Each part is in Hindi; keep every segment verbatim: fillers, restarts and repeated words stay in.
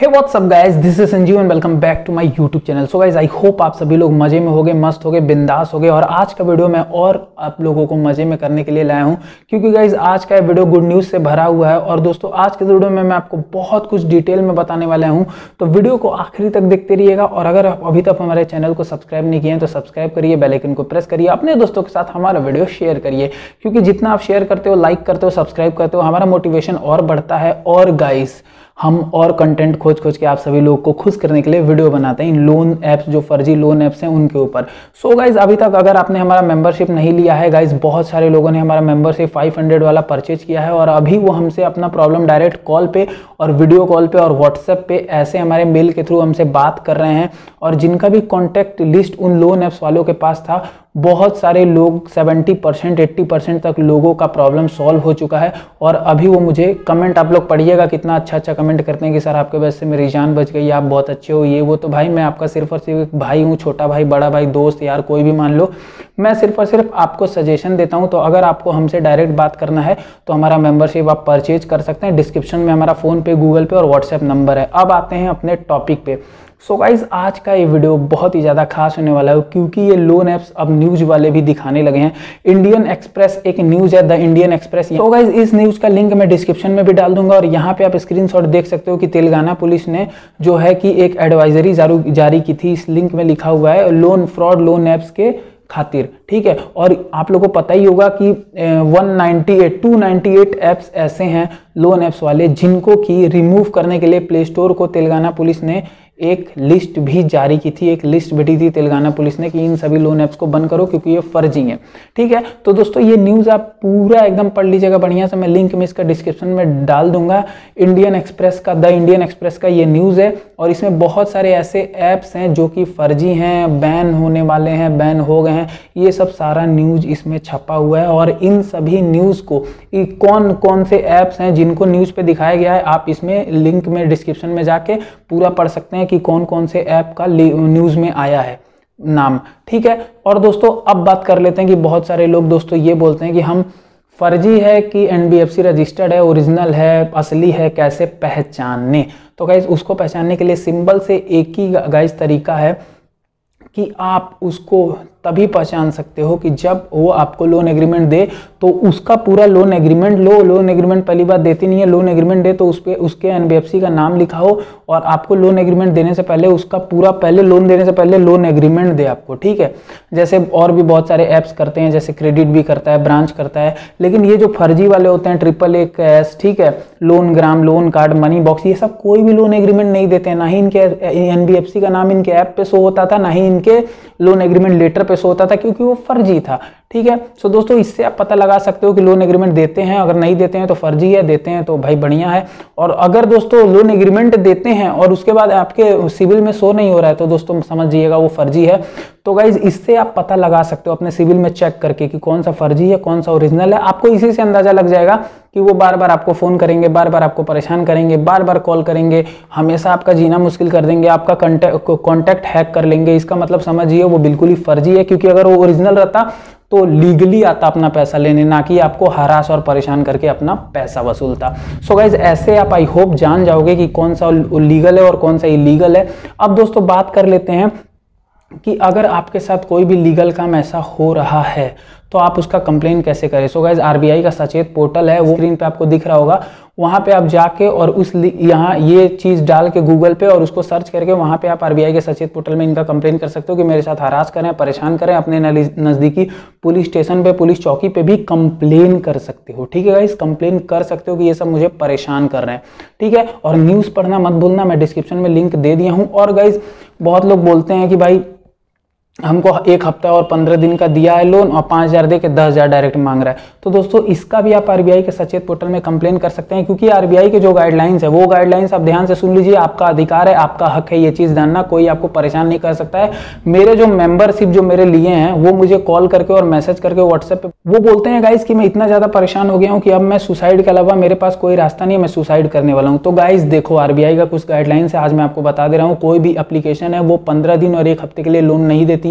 Hey what's up guys, this is Sanjeev and welcome back to my YouTube channel. So guys, I hope आप सभी लोग मजे में होगे, मस्त होगे, बिंदास होगे। और आज का वीडियो मैं और आप लोगों को मजे में करने के लिए लाया हूं, क्योंकि गाइस आज का वीडियो गुड न्यूज़ से भरा हुआ है। और दोस्तों आज के वीडियो में मैं आपको बहुत कुछ डिटेल में बताने वाला हूँ, तो वीडियो को आखिरी तक देखते रहिएगा। और अगर आप अभी तक हमारे चैनल को सब्सक्राइब नहीं किए हैं तो सब्सक्राइब करिए, बेल आइकन को प्रेस करिए, अपने दोस्तों के साथ हमारा वीडियो शेयर करिए, क्योंकि जितना आप शेयर करते हो, लाइक करते हो, सब्सक्राइब करते हो, हमारा मोटिवेशन और बढ़ता है। और गाइस हम और कंटेंट खोज खोज के आप सभी लोगों को खुश करने के लिए वीडियो बनाते हैं इन लोन ऐप्स, जो फर्जी लोन ऐप्स हैं उनके ऊपर। सो गाइज, अभी तक अगर आपने हमारा मेंबरशिप नहीं लिया है गाइज, बहुत सारे लोगों ने हमारा मेंबरशिप पाँच सौ वाला परचेज किया है और अभी वो हमसे अपना प्रॉब्लम डायरेक्ट कॉल पे और वीडियो कॉल पे और व्हाट्सएप पे ऐसे हमारे मेल के थ्रू हमसे बात कर रहे हैं। और जिनका भी कॉन्टैक्ट लिस्ट उन लोन ऐप्स वालों के पास था, बहुत सारे लोग सत्तर परसेंट अस्सी परसेंट तक लोगों का प्रॉब्लम सॉल्व हो चुका है। और अभी वो मुझे कमेंट, आप लोग पढ़िएगा कितना अच्छा अच्छा कमेंट करते हैं कि सर आपके वजह से मेरी जान बच गई, आप बहुत अच्छे हो, ये वो। तो भाई मैं आपका सिर्फ और सिर्फ भाई हूँ, छोटा भाई, बड़ा भाई, दोस्त, यार कोई भी मान लो। मैं सिर्फ और सिर्फ आपको सजेशन देता हूँ। तो अगर आपको हमसे डायरेक्ट बात करना है तो हमारा मेंबरशिप आप परचेज कर सकते हैं। डिस्क्रिप्शन में हमारा फ़ोन पे, गूगल पे और व्हाट्सएप नंबर है। अब आते हैं अपने टॉपिक पे। सो गाइज, आज का ये वीडियो बहुत ही ज़्यादा खास होने वाला है, क्योंकि ये लोन ऐप्स अब न्यूज़ वाले भी दिखाने लगे हैं। इंडियन एक्सप्रेस एक न्यूज़ है, द इंडियन एक्सप्रेस। तो गाइज, इस न्यूज़ का लिंक मैं डिस्क्रिप्शन में भी डाल दूंगा। और यहाँ पे आप स्क्रीनशॉट देख सकते हो कि तेलंगाना पुलिस ने जो है कि एक एडवाइजरी जारी की थी। इस लिंक में लिखा हुआ है लोन फ्रॉड लोन ऐप्स के खातिर, ठीक है। और आप लोगों को पता ही होगा कि एक सौ अट्ठानवे, दो सौ अट्ठानवे ऐप्स ऐसे हैं लोन ऐप्स वाले, जिनको कि रिमूव करने के लिए प्ले स्टोर को तेलंगाना पुलिस ने एक लिस्ट भी जारी की थी। एक लिस्ट भेजी थी तेलंगाना पुलिस ने कि इन सभी लोन ऐप्स को बंद करो क्योंकि ये फर्जी हैं, ठीक है। तो दोस्तों ये न्यूज़ आप पूरा एकदम पढ़ लीजिएगा बढ़िया से। मैं लिंक में इसका डिस्क्रिप्शन में डाल दूंगा। इंडियन एक्सप्रेस का, द इंडियन एक्सप्रेस का ये न्यूज़ है। और इसमें बहुत सारे ऐसे ऐप्स हैं जो कि फर्जी हैं, बैन होने वाले हैं, बैन हो गए हैं, ये सब सारा न्यूज़ इसमें छपा हुआ है। और इन सभी न्यूज़ को, कौन कौन से ऐप्स हैं जिनको न्यूज़ पे दिखाया गया है, आप इसमें लिंक में डिस्क्रिप्शन में जाके पूरा पढ़ सकते हैं कि कौन कौन से ऐप का न्यूज़ में आया है नाम, ठीक है। और दोस्तों अब बात कर लेते हैं कि बहुत सारे लोग दोस्तों ये बोलते हैं कि हम फर्जी है कि एनबीएफसी रजिस्टर्ड है, ओरिजिनल है, असली है, कैसे पहचानने। तो गाइज, उसको पहचानने के लिए सिंबल से एक ही गाइज तरीका है कि आप उसको तभी पहचान सकते हो कि जब वो आपको लोन एग्रीमेंट दे तो उसका पूरा लोन एग्रीमेंट लो। लोन एग्रीमेंट पहली बात देती नहीं है, लोन एग्रीमेंट दे तो उस पे उसके एनबीएफसी का नाम लिखा हो, और आपको लोन एग्रीमेंट देने से पहले उसका पूरा, पहले लोन देने से पहले लोन एग्रीमेंट दे आपको, ठीक है। जैसे और भी बहुत सारे ऐप्स करते हैं, जैसे क्रेडिट भी करता है, ब्रांच करता है। लेकिन ये जो फर्जी वाले होते हैं, ट्रिपल ए कैश, ठीक है, loan gram, loan card, money box, ये सब कोई भी लोन एग्रीमेंट नहीं देते हैं। ना ही इनके एनबीएफसी का नाम इनके ऐप पे शो होता था, ना ही इनके लोन एग्रीमेंट लेटर पे शो होता था, क्योंकि वो फर्जी था, ठीक है। सो दोस्तों इससे आप पता लगा सकते हो कि लोन एग्रीमेंट देते हैं, अगर नहीं देते हैं तो फर्जी है, देते हैं तो भाई बढ़िया है। और अगर दोस्तों लोन एग्रीमेंट देते हैं और उसके बाद आपके सिविल में शो नहीं हो रहा है तो दोस्तों समझिएगा वो फर्जी है। तो गाइज, इससे आप पता लगा सकते हो अपने सिविल में चेक करके कि कौन सा फर्जी है, कौन सा ओरिजिनल है। आपको इसी से अंदाजा लग जाएगा कि वो बार बार आपको फ़ोन करेंगे, बार बार आपको परेशान करेंगे, बार बार कॉल करेंगे, हमेशा आपका जीना मुश्किल कर देंगे, आपका कॉन्टैक्ट हैक कर लेंगे। इसका मतलब समझिए वो बिल्कुल ही फर्जी है, क्योंकि अगर वो ओरिजिनल रहता तो लीगली आता अपना पैसा लेने, ना कि आपको हरास और परेशान करके अपना पैसा वसूलता। सो गाइज, ऐसे आप आई होप जान जाओगे कि कौन सा लीगल है और कौन सा इलीगल है। अब दोस्तों बात कर लेते हैं कि अगर आपके साथ कोई भी लीगल काम ऐसा हो रहा है तो आप उसका कंप्लेन कैसे करें। सो गाइज, आरबीआई का सचेत पोर्टल है, वो स्क्रीन पे आपको दिख रहा होगा। वहाँ पे आप जाके और उस यहाँ ये चीज़ डाल के गूगल पे और उसको सर्च करके वहाँ पे आप आरबीआई के सचेत पोर्टल में इनका कंप्लेन कर सकते हो कि मेरे साथ हरास करें, परेशान करें। अपने नज़दीकी पुलिस स्टेशन पे, पुलिस चौकी पे भी कंप्लेन कर सकते हो, ठीक है गाइस। कंप्लेन कर सकते हो कि ये सब मुझे परेशान कर रहे हैं, ठीक है। और न्यूज़ पढ़ना मत भूलना, मैं डिस्क्रिप्शन में लिंक दे दिया हूँ। और गाइस, बहुत लोग बोलते हैं कि भाई हमको एक हफ्ता और पंद्रह दिन का दिया है लोन और पाँच हज़ार दे के दस हज़ार डायरेक्ट मांग रहा है। तो दोस्तों इसका भी आप आरबीआई के सचेत पोर्टल में कंप्लेन कर सकते हैं, क्योंकि आरबीआई के जो गाइडलाइंस है वो गाइडलाइंस आप ध्यान से सुन लीजिए। आपका अधिकार है, आपका हक है ये चीज़ जानना, कोई आपको परेशान नहीं कर सकता है। मेरे जो मेंबरशिप जो मेरे लिए हैं वो मुझे कॉल करके और मैसेज करके व्हाट्सएप पे वो बोलते हैं गाइज कि मैं इतना ज़्यादा परेशान हो गया हूँ कि अब मैं सुसाइड के अलावा मेरे पास कोई रास्ता नहीं है, मैं सुसाइड करने वाला हूँ। तो गाइज देखो, आरबीआई का कुछ गाइडलाइंस है, आज मैं आपको बता दे रहा हूँ। कोई भी एप्लीकेशन है वो पंद्रह दिन और एक हफ्ते के लिए लोन नहीं देती है।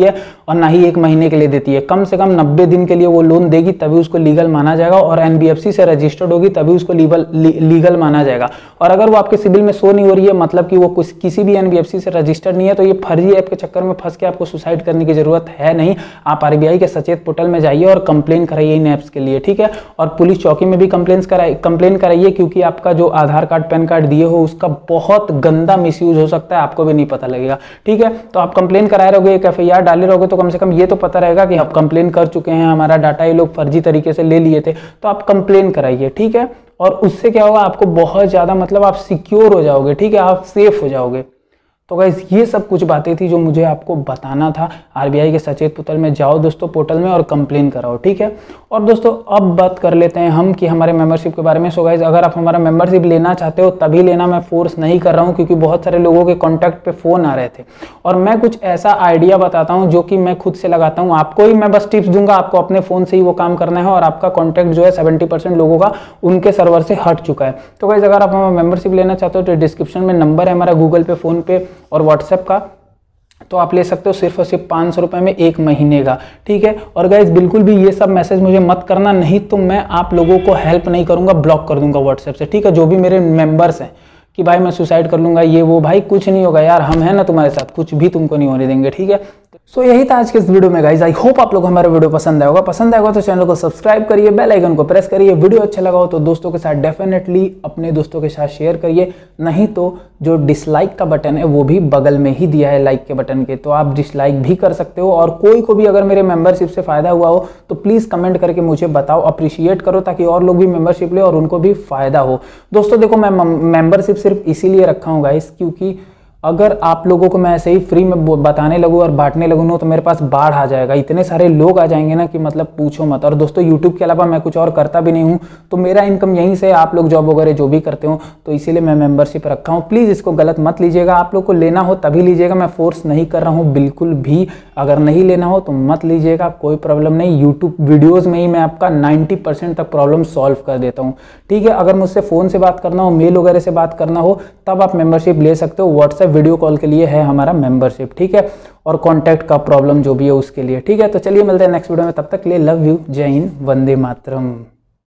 है और ना ही एक महीने के लिए देती है। कम से कम नब्बे दिन के लिए वो लोन देगी, तभी उसको लीगल माना जाएगा, और एनबीएफसी से रजिस्टर्ड होगी तभी उसको लीगल लीगल माना जाएगा। और अगर वो आपके सिबिल में शो नहीं हो रही है, मतलब कि वो कुछ किसी भी एनबीएफसी से रजिस्टर्ड नहीं है, तो ये फर्जी ऐप के चक्कर में फंस के आपको सुसाइड करने की जरूरत है नहीं। आप आरबीआई के सचेत पोर्टल में जाइए और कंप्लेन कराइए इन ऐप्स के लिए, ठीक है। और पुलिस चौकी में भी कंप्लेन कराइए कंप्लेन कराइए क्योंकि आपका जो आधार कार्ड पैन कार्ड दिए हो उसका बहुत गंदा मिसयूज हो सकता है, आपको भी नहीं पता लगेगा, ठीक है। तो आप कंप्लेन कराए रहोगे, एक एफआईआर डाले रहोगे, तो कम से कम ये तो पता रहेगा कि आप कंप्लेन कर चुके हैं, हमारा डाटा ये लोग फर्जी तरीके से ले लिए थे। तो आप कंप्लेन कराइए, ठीक है। और उससे क्या होगा, आपको बहुत ज्यादा मतलब आप सिक्योर हो जाओगे, ठीक है, आप सेफ हो जाओगे। तो गाइस ये सब कुछ बातें थी जो मुझे आपको बताना था। आरबीआई के सचेत पोर्टल में जाओ दोस्तों, पोर्टल में, और कंप्लेन कराओ, ठीक है। और दोस्तों अब बात कर लेते हैं हम कि हमारे मेंबरशिप के बारे में। सो गाइस अगर आप हमारा मेंबरशिप लेना चाहते हो तभी लेना, मैं फोर्स नहीं कर रहा हूँ, क्योंकि बहुत सारे लोगों के कॉन्टैक्ट पे फोन आ रहे थे और मैं कुछ ऐसा आइडिया बताता हूँ जो कि मैं खुद से लगाता हूँ। आपको ही मैं बस टिप्स दूंगा, आपको अपने फोन से ही वो काम करना है, और आपका कॉन्टैक्ट जो है सेवेंटी परसेंट लोगों का उनके सर्वर से हट चुका है। तो गाइस अगर आप हमारा मेंबरशिप लेना चाहते हो तो डिस्क्रिप्शन में नंबर है हमारा गूगल पे, फोन पे और व्हाट्सएप का, तो आप ले सकते हो सिर्फ और सिर्फ पाँच सौ रुपये में एक महीने का, ठीक है। और गाइज बिल्कुल भी ये सब मैसेज मुझे मत करना, नहीं तो मैं आप लोगों को हेल्प नहीं करूंगा, ब्लॉक कर दूंगा व्हाट्सएप से, ठीक है। जो भी मेरे मेंबर्स हैं कि भाई मैं सुसाइड कर लूंगा, ये वो, भाई कुछ नहीं होगा यार, हम हैं ना तुम्हारे साथ, कुछ भी तुमको नहीं होने देंगे, ठीक है। सो so, यही था आज के इस वीडियो में गाइज। आई होप आप लोग हमारा वीडियो पसंद आया होगा। पसंद आएगा तो चैनल को सब्सक्राइब करिए, बेल आइकन को प्रेस करिए। वीडियो अच्छा लगा हो तो दोस्तों के साथ डेफिनेटली अपने दोस्तों के साथ शेयर करिए, नहीं तो जो डिसलाइक का बटन है वो भी बगल में ही दिया है लाइक के बटन के, तो आप डिसलाइक भी कर सकते हो। और कोई को भी अगर मेरे मेंबरशिप से फायदा हुआ हो तो प्लीज कमेंट करके मुझे बताओ, अप्रिशिएट करो, ताकि और लोग भी मेंबरशिप ले और उनको भी फायदा हो। दोस्तों देखो, मैं मेंबरशिप सिर्फ इसीलिए रखा हूँ गाइस, क्योंकि अगर आप लोगों को मैं ऐसे ही फ्री में बताने लगूँ और बांटने लगूँ ना, तो मेरे पास बाढ़ आ जाएगा, इतने सारे लोग आ जाएंगे ना कि मतलब पूछो मत। और दोस्तों यूट्यूब के अलावा मैं कुछ और करता भी नहीं हूँ, तो मेरा इनकम यहीं से, आप लोग जॉब वगैरह जो भी करते हो, तो इसीलिए मैं मेंबरशिप रखा हूँ। प्लीज़ इसको गलत मत लीजिएगा, आप लोग को लेना हो तभी लीजिएगा, मैं फोर्स नहीं कर रहा हूँ बिल्कुल भी। अगर नहीं लेना हो तो मत लीजिएगा, कोई प्रॉब्लम नहीं। यूट्यूब वीडियोज़ में ही मैं आपका नाइन्टी परसेंट तक प्रॉब्लम सॉल्व कर देता हूँ, ठीक है। अगर मुझसे फ़ोन से बात करना हो, मेल वगैरह से बात करना हो, तब आप मेंबरशिप ले सकते हो। व्हाट्सएप वीडियो कॉल के लिए है हमारा मेंबरशिप, ठीक है, और कॉन्टैक्ट का प्रॉब्लम जो भी है उसके लिए, ठीक है। तो चलिए मिलते हैं नेक्स्ट वीडियो में, तब तक के लिए लव यू, जय हिंद, वंदे मातरम।